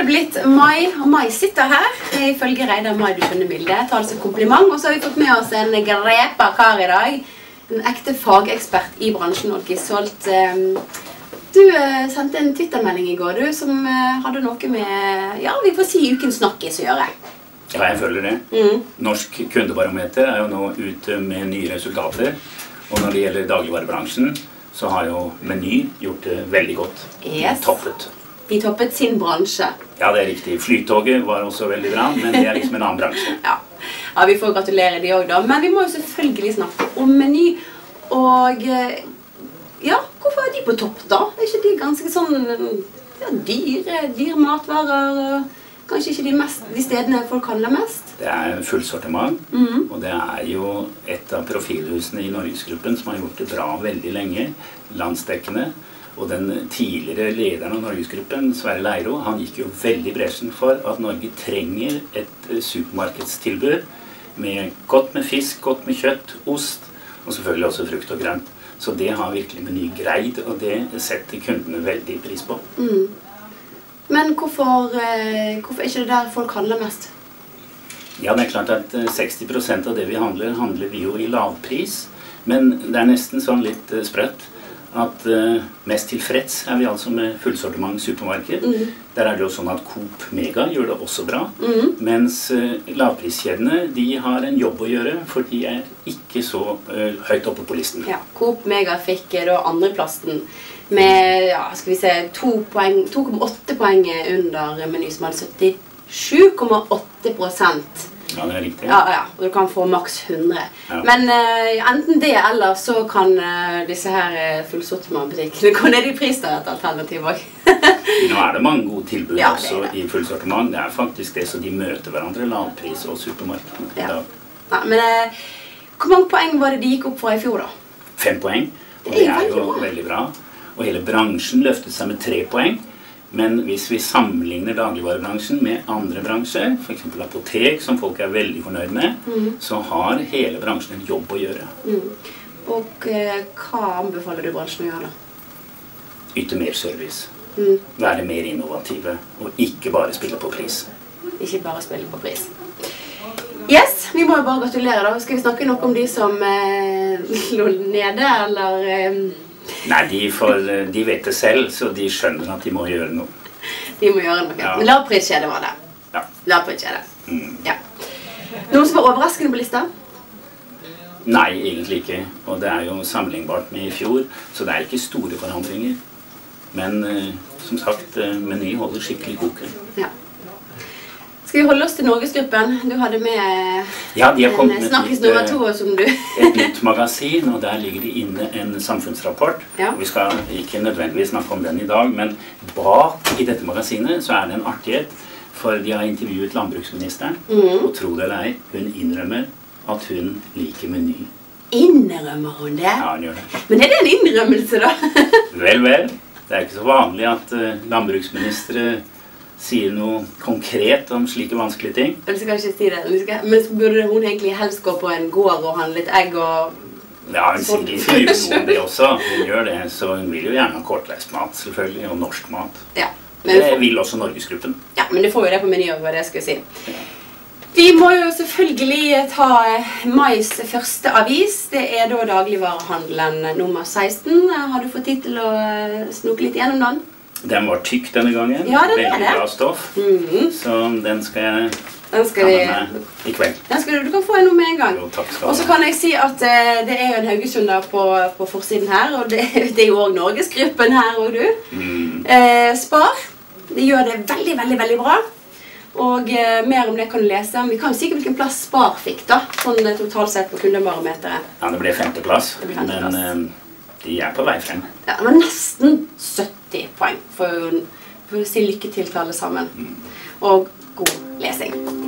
det blitt mai, og Mai sitter her. Ifølge Reidar Mai, du skjønner bildet, tar det som kompliment. Og så har vi fått med oss en grepa kar i dag. En ekte fagekspert i bransjen, Odd Gisholt. Du sendte en Twitter-melding i går, du, som hadde noe med, ja, vi får si ukens snakkis å gjøre. Ja, jeg føler det. Norsk kundebarometer er jo nå ute med nye resultater. Og når det gjelder dagligvarebransjen, så har jo Meny gjort det veldig godt. Yes. Toppet. De toppet sin bransje. Ja, det er riktig. Flytoget var også veldig bra, men det er liksom en annen bransje. Ja, vi får gratulere de også da. Men vi må jo selvfølgelig snakke om Meny. Og ja, hvorfor er de på topp da? Er ikke de ganske sånn ja, dyre matvarer? Kanskje ikke de stedene folk handler mest? Det er full sortiment, og det er jo et av profilhusene i Norgesgruppen som har gjort det bra veldig lenge, landsdekkende. Og den tidligere lederen av Norgesgruppen, Sverre Leiro, han gikk jo veldig i bresjen for at Norge trenger et supermarkedstilbud med godt med fisk, godt med kjøtt, ost, og selvfølgelig også frukt og grønt. Så det har virkelig Meny greid, og det setter kundene veldig pris på. Men hvorfor er ikke det der folk handler mest? Ja, det er klart at 60% av det vi handler vi jo i lavpris, men det er nesten sånn litt sprøtt at mest tilfreds er vi altså med fullsortiment supermarked. Der er det jo sånn at Coop Mega gjør det også bra, mens lavpriskjedene, de har en jobb å gjøre, for de er ikke så høyt oppe på listen. Ja, Coop Mega fikk da andreplassen med, ja, skal vi se, 2,8 poeng under Meny, som hadde 77,8%. Ja, det er riktig. Ja, og du kan få maks 100. Ja. Men enten det, eller så kan disse her fullsortimentbutikkene gå ned i pris da, et alternativ også. Nå er det mange gode tilbud også i fullsortiment. Det er faktisk det, så de møter hverandre, lavpris og supermarked. Ja. Men hvor mange poeng var det de gikk opp fra i fjor da? 5 poeng, og det er jo veldig bra. Og hele bransjen løftet seg med 3 poeng. Men hvis vi sammenligner dagligvarebransjen med andre bransjer, for eksempel apotek, som folk er veldig fornøyd med, så har hele bransjen en jobb å gjøre. Og hva anbefaler du bransjen å gjøre da? Yte mer service. Være mer innovative, og ikke bare spille på pris. Ikke bare spille på pris. Yes, vi må jo bare gratulere da. Skal vi snakke noe om de som lå nede, eller... Nei, de vet det selv, så de skjønner at de må gjøre noe. De må gjøre noe. Ja. Men lavpriskjede var det. Ja. Lavpriskjede. Ja. Noen som var overraskende på lista? Nei, egentlig ikke. Og det er jo sammenlignbart med i fjor, så det er ikke store forandringer. Men som sagt, Meny holder skikkelig koken. Ja. Skal vi holde oss til Norgesgruppen? Du hadde med en snakkis nummer 2 som du... et nytt magasin, og der ligger det inne en samfunnsrapport. Ja. Vi skal ikke nødvendigvis snakke om den i dag, men bak i dette magasinet så er det en artighet, for de har intervjuet landbruksministeren, og tro det eller ei, hun innrømmer at hun liker Meny. Innrømmer hun det? Ja, hun gjør det. Men er det en innrømmelse da? Vel, vel. Det er ikke så vanlig at landbruksministre sier noe konkret om slike vanskelige ting. Eller skal ikke si det. Men burde hun egentlig helst gå på en gård og handle litt egg og... Ja, hun sier jo noe om det også. Hun gjør det, så hun vil jo gjerne ha kortreist mat, selvfølgelig, og norsk mat. Ja. Det vil også Norgesgruppen. Ja, men du får jo det på Meny, hva det skal jeg si. Ja. Vi må jo selvfølgelig ta Mais første avis. Det er da dagligvarehandelen nummer 16. Har du fått tid til å snoke litt gjennom den? Den var tykk denne gangen. Ja, den er det. Veldig bra stoff. Så den skal jeg ta med i kveld. Du kan få en med en gang. Jo, takk skal du ha. Og så kan jeg si at det er jo en Haugesunder på forsiden her, og det er jo også Norgesgruppen her, og du. Spar. Det gjør det veldig, veldig, veldig bra. Og mer om det kan du lese. Vi kan jo si hvilken plass Spar fikk da, sånn totalt sett på kundebarometeret. Ja, det ble 5. plass. Men de er på vei frem. Ja, det var nesten 70 poeng for å si lykke til alle sammen. Og god lesing.